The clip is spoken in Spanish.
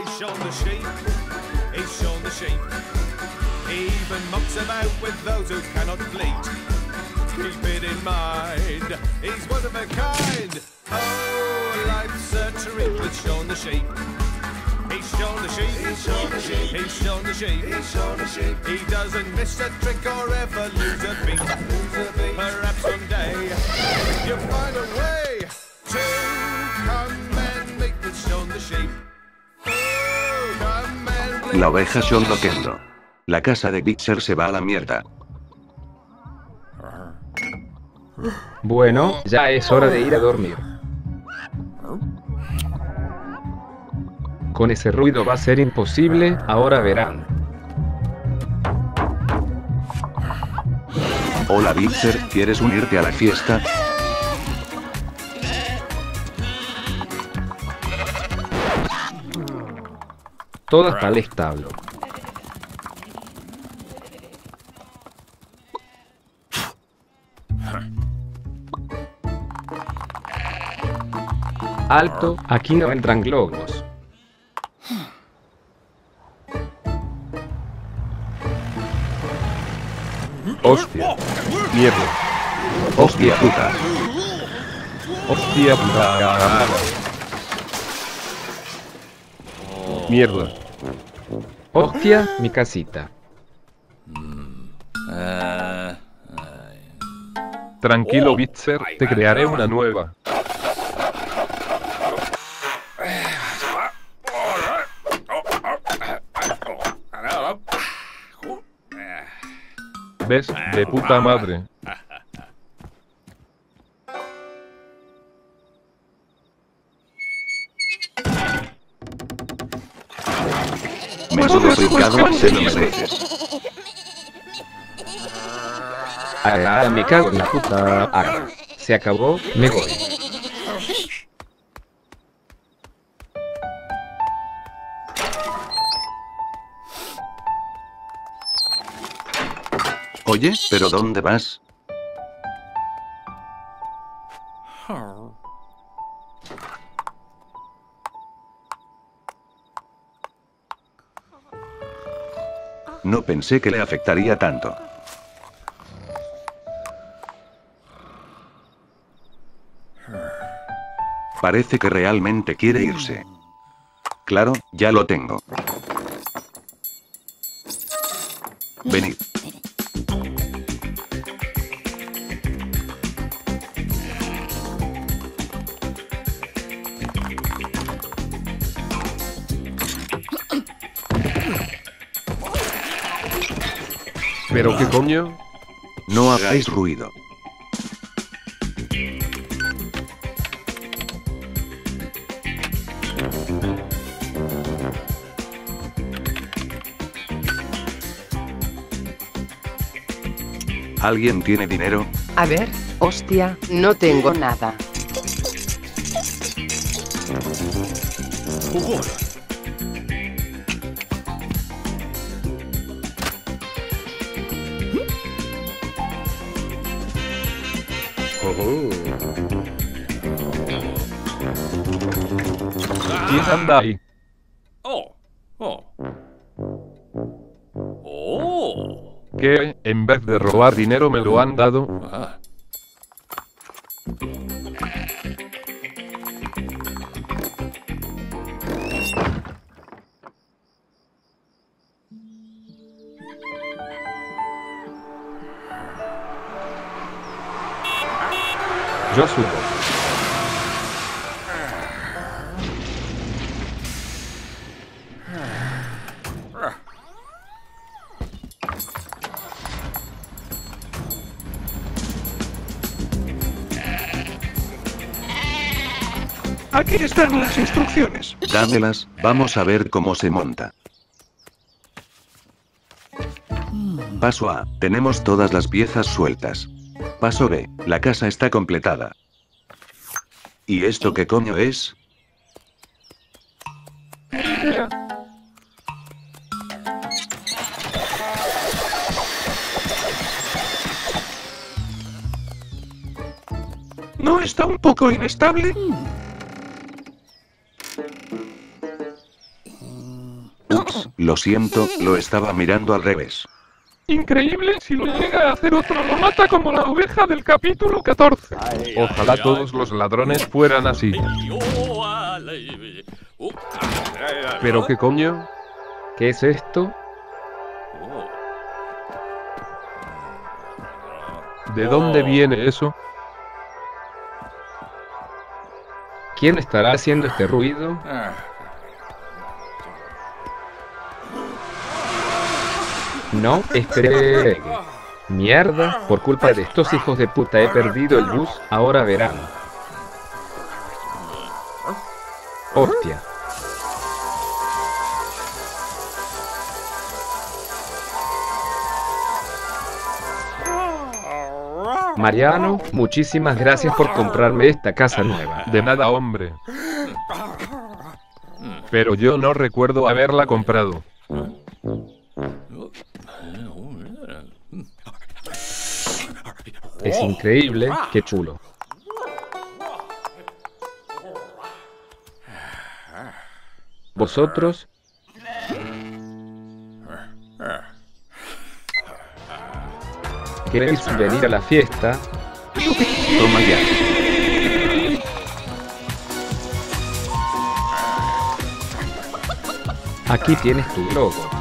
He's shown the sheep. He's shown the sheep. He even mucks about with those who cannot bleat. Keep it in mind, he's one of a kind. Oh, life's a treat with Shaun the sheep. He's shown the sheep. He's shown the sheep. He's shown the sheep. He's shown the sheep. He doesn't miss a trick or ever lose a beat. Perhaps someday you'll find a way to come and meet with Shaun the sheep. Oh, come and meet La oveja Shaun Loquendo. La casa de Bitzer se va a la mierda. Bueno, ya es hora de ir a dormir. Con ese ruido va a ser imposible, ahora verán. Hola Bitzer, ¿quieres unirte a la fiesta? Todas para el establo. Alto, aquí no entran globos. Hostia. Mierda. Hostia puta. Hostia puta. Mierda. Hostia, mi casita. Tranquilo, Bitzer, te crearé una nueva. ¿Ves? De puta madre. Menudo pecado, se lo mereces. Ahora me cago en la puta. Ah, se acabó, me voy. Oye, ¿pero dónde vas? No pensé que le afectaría tanto. Parece que realmente quiere irse. Claro, ya lo tengo. Venid. ¿Pero qué coño? No hagáis ruido. ¿Alguien tiene dinero? A ver, hostia, no tengo nada. ¿Quién anda ahí? ¿Qué? En vez de robar dinero me lo han dado. Yo subo. Aquí están las instrucciones. Dámelas, vamos a ver cómo se monta. Paso A, tenemos todas las piezas sueltas. Paso B, la casa está completada. ¿Y esto qué coño es? ¿No está un poco inestable? Lo siento, lo estaba mirando al revés. Increíble, si lo llega a hacer otro lo mata como la oveja del capítulo 14. Ojalá todos los ladrones fueran así. ¿Pero qué coño? ¿Qué es esto? ¿De dónde viene eso? ¿Quién estará haciendo este ruido? No, espere. Mierda, por culpa de estos hijos de puta he perdido el bus, ahora verán. Hostia. Mariano, muchísimas gracias por comprarme esta casa nueva. De nada, hombre. Pero yo no recuerdo haberla comprado. Es increíble, qué chulo. ¿Vosotros? ¿Queréis venir a la fiesta? Toma ya. Aquí tienes tu logo.